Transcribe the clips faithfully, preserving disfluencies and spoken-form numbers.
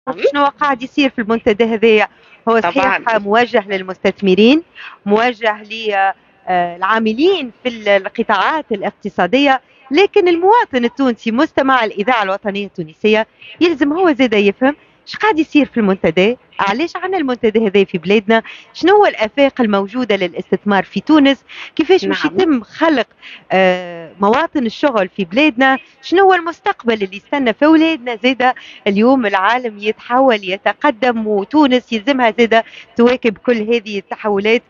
شنو قاعد يصير في المنتدى هذايا؟ هو صحيح طبعا. موجه للمستثمرين، موجه للعاملين في القطاعات الاقتصادية، لكن المواطن التونسي مستمع الإذاعة الوطنية التونسية يلزم هو زيدا يفهم اش قاعد يصير في المنتدى، علاش عنا المنتدى هذا في بلادنا، شنو هو الآفاق الموجودة للاستثمار في تونس، كيفاش باش نعم. يتم خلق آه، مواطن الشغل في بلادنا، شنو هو المستقبل اللي يستنى في أولادنا زيدا. اليوم العالم يتحول يتقدم وتونس يلزمها زيدا تواكب كل هذه التحولات.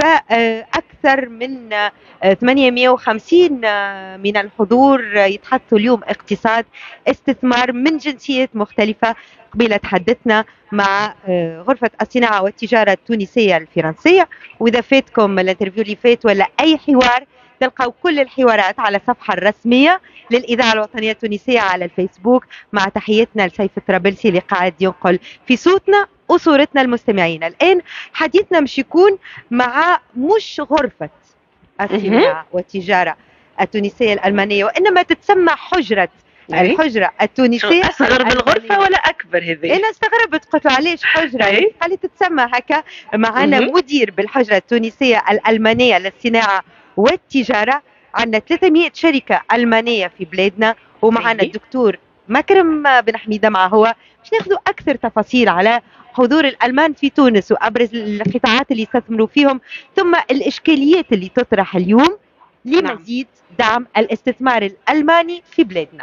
فأكثر من ثمانمئة وخمسين من الحضور يتحدثوا اليوم اقتصاد استثمار من جنسيات مختلفة. قبيلة تحدثنا مع غرفة الصناعة والتجارة التونسية الفرنسية، وإذا فاتكم الانترفيو اللي فات ولا أي حوار تلقوا كل الحوارات على الصفحة الرسمية للإذاعة الوطنية التونسية على الفيسبوك. مع تحياتنا لسيف الطرابلسي اللي قاعد ينقل في صوتنا وصورتنا المستمعين. الآن حديثنا مش يكون مع مش غرفة الصناعة والتجارة التونسية الألمانية، وإنما تتسمى حجرة الحجرة التونسية. أصغر من الغرفة ولا أكبر هذه؟ أنا استغربت قلت علاش حجرة؟ قال لي تتسمى هكا. معنا مدير بالحجرة التونسية الألمانية للصناعة والتجارة. عندنا ثلاثمئة شركة ألمانية في بلادنا، ومعنا الدكتور مكرم بن حميدة معه هو باش ناخذوا أكثر تفاصيل على حضور الألمان في تونس وأبرز القطاعات اللي يستثمروا فيهم، ثم الإشكاليات اللي تطرح اليوم لمزيد دعم الاستثمار الألماني في بلادنا.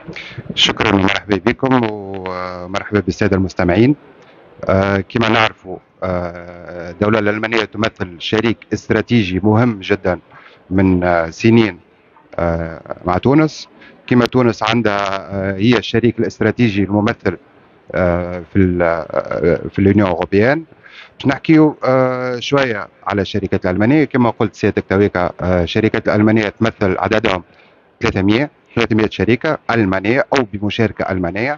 شكرا ومرحبا بكم ومرحبا بالسادة المستمعين. آه كما نعرفوا آه الدولة الألمانية تمثل شريك استراتيجي مهم جدا من آه سنين آه مع تونس. كما تونس عندها آه هي الشريك الاستراتيجي الممثل آه في آه في اليونيون أوروبيان. باش نحكيو آه شوية على الشركات الألمانية. كما قلت سيادتك تويكا آه الشركات الألمانية تمثل عددهم ثلاثمئة ثلاثمئة شركة ألمانية أو بمشاركة ألمانية.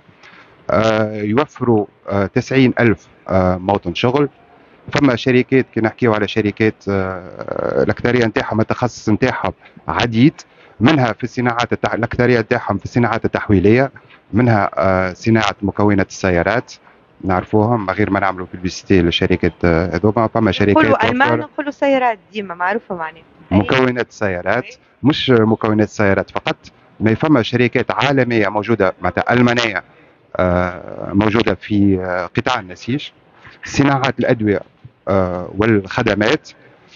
آه يوفروا آه تسعين ألف آه موطن شغل. فما شركات كي نحكيو على شركات آه الأكثرية نتاعهم التخصص نتاعهم عديد، منها في الصناعات التح... الأكثرية نتاعهم في الصناعات التحويلية، منها آه صناعة مكونات السيارات نعرفوهم، غير ما نعملوا في البيستي للشركات هذوما. فما شركات نقولوا ألمان نقولوا سيارات ديما معروفة معناها مكونات السيارات، مش مكونات السيارات فقط، ما فما شركات عالمية موجودة معناتها ألمانية آه موجودة في آه قطاع النسيج، صناعات الأدوية آه والخدمات،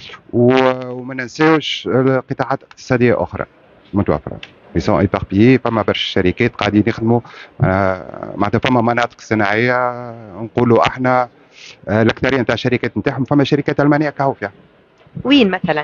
وما ننساوش قطاعات اقتصادية أخرى متوفرة. يسون ايباربيي. فما برشا شركات قاعدين يخدموا آه معناتها فما مناطق صناعية نقولوا احنا آه الأكثرية نتاع الشركات نتاعهم فما شركات ألمانية كهو فيها. وين مثلا؟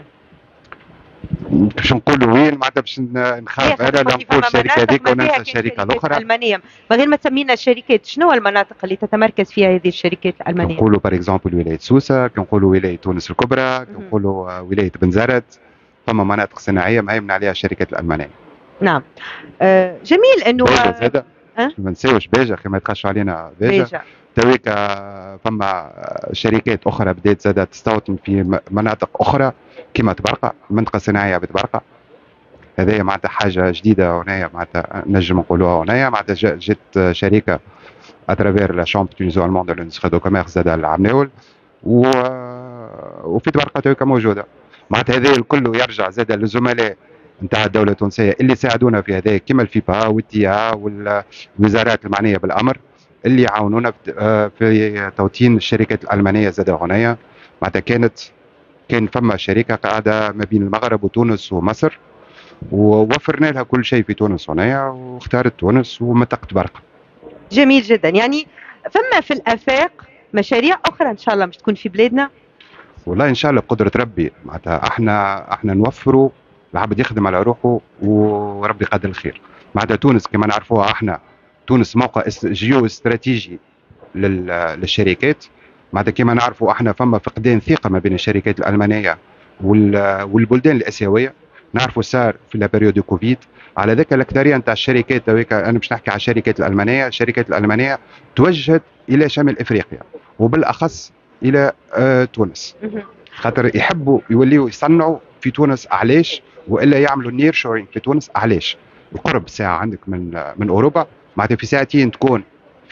باش نقولوا وين معناتها باش نخاف انا لا نقول الشركه هذيك وننسى الشركه الاخرى الالمانيه، من غير ما تسمينا الشركات. شنو المناطق اللي تتمركز فيها هذه الشركات الالمانيه؟ نقولوا بار اكزومبل ولايه سوسه، كنقولوا ولايه تونس الكبرى، كنقولوا ولايه بنزرت. فما مناطق صناعيه مهيمن عليها الشركات الالمانيه. نعم. آه جميل انه زاد ما ننساوش باجا ما يتخشوا علينا باجا. تويكا فما شركات اخرى بدات زادت تستوطن في مناطق اخرى كما تبرقه، منطقه صناعيه بتبرقه. هذايا معناتها حاجه جديده هنايا، معناتها نجم نقولوها هنايا. معناتها جت شركه اترافير لا شامبر تونيزيون الموند دو لندستري دو كوميرس زاد العمناول و... وفي تبرقه تويكا موجوده. معناتها هذايا الكل يرجع زاد للزملاء نتاع الدوله التونسيه اللي ساعدونا في هذا، كما الفيفا والتيا والوزارات المعنيه بالامر اللي يعاونونا في توطين الشركات الالمانيه زاد هنايا. معناتها كانت كان فما شركه قاعده ما بين المغرب وتونس ومصر، ووفرنا لها كل شيء في تونس هنايا، واختارت تونس ومنطقه برقه. جميل جدا. يعني فما في الافاق مشاريع اخرى ان شاء الله مش تكون في بلادنا؟ والله ان شاء الله بقدره ربي. معناتها احنا احنا نوفروا العبد يخدم على روحه وربي قادر الخير. معناتها تونس كما نعرفوها احنا تونس موقع جيو استراتيجي للشركات. معناتها كما نعرفوا احنا فما فقدان ثقه ما بين الشركات الالمانيه والبلدان الاسيويه. نعرفوا صار في لابريود كوفيد على ذاك الاكثريه نتاع الشركات تويك. انا مش نحكي على الشركات الالمانيه، الشركات الالمانيه توجهت الى شمال افريقيا وبالاخص الى آه تونس، خاطر يحبوا يوليوا يصنعوا في تونس. علاش؟ والا يعملوا نير شورينج في تونس. علاش؟ القرب ساعه عندك من من اوروبا، معناتها في ساعتين تكون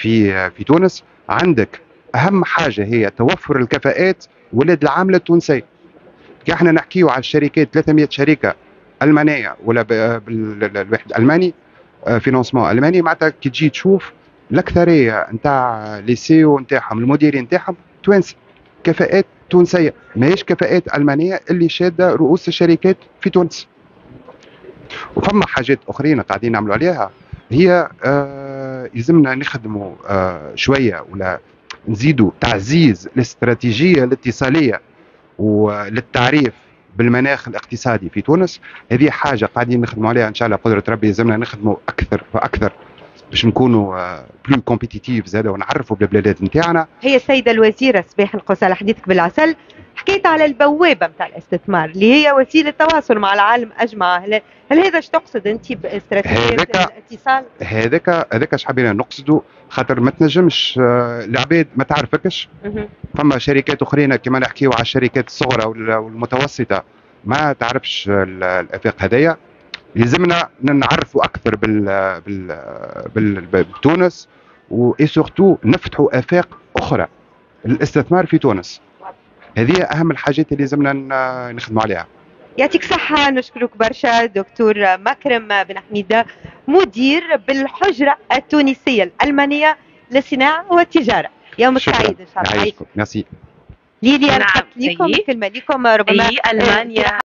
في في تونس، عندك اهم حاجه هي توفر الكفاءات ولاد العامله التونسيه. كي احنا نحكيو على الشركات ثلاثمئة شركه المانيه ولا بالواحد الالماني فينونسمون الماني، معناتها كي تجي تشوف الاكثريه نتاع لي سيو نتاعهم المديرين نتاعهم توانسه، كفاءات تونسيه ماهيش كفاءات المانيه اللي شاده رؤوس الشركات في تونس. وفما حاجات اخرين قاعدين نعملوا عليها، هي آه يلزمنا نخدموا آه شويه ولا نزيدوا تعزيز الاستراتيجيه الاتصاليه وللتعريف بالمناخ الاقتصادي في تونس. هذه حاجه قاعدين نخدموا عليها ان شاء الله بقدره ربي، يلزمنا نخدموا اكثر فاكثر باش نكونوا بلو كومبيتيتيف زاده ونعرفوا بالبلادات نتاعنا. هي السيده الوزيره صباح القوس على حديثك بالعسل حكيت على البوابه نتاع الاستثمار اللي هي وسيله تواصل مع العالم اجمع. هل, هل هذا ايش تقصد انت باستراتيجيه الاتصال؟ هذاك هذاك اش حبينا نقصدوا، خاطر ما تنجمش العباد ما تعرفكش. فما شركات اخرين كما نحكيو على الشركات الصغرى والمتوسطه ما تعرفش الافاق هذايا. يلزمنا نعرفوا اكثر بال بال بتونس و سورتو نفتحوا افاق اخرى للاستثمار في تونس. هذه اهم الحاجات اللي لازمنا نخدموا عليها. يعطيك صحة، نشكرك برشا دكتور مكرم بن حميدة، مدير بالحجرة التونسية الألمانية للصناعة والتجارة. يومك سعيد إن شاء الله. ميرسي. ليلي أنا حط لكم كلمة لكم ربما ألمانيا